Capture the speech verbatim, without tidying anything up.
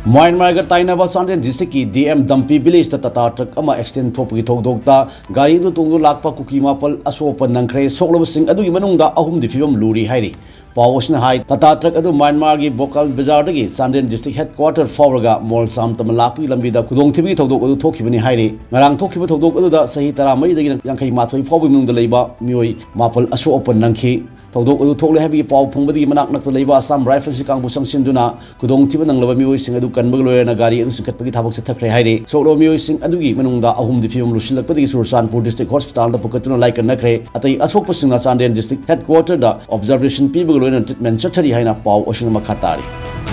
Myanmar ga tainaba Sandian district ki D M Dampi village ta tata truck ama extend thopgi thogdokta gari du tungdu lakpa kuki mapal asopa nangkhre soklo sing adu manungda ahum di phibam luri hairi Pawosna hai tata truck adu Myanmar gi Bokal Bazaar dagi Sandian district headquarter fawraga mall sam tamalapi lambi da kudong thibi thogdok adu thokhibani hairi ngarang thokhiba thogdok adu da sahi taramari dagi yankai mathoi fawbi manungda leiba mioi mapal asopa nangkhi Todok adu thokle habi paw phungbadi manak nak leiba Assam Rifles si kangbu sangsinduna kudong thiba nanglaba mioi sing adu kanbag loyana gari adu sikatpagi thabak se thakre haire soklo mioi sing adugi manungda ahum di phibam lusilakpadi Sursanpur district hospital da pukatuna like nakre atai asokpa singna Sandian district headquarter da observation pibag loyana treatment chathari haina paw osuna makhatari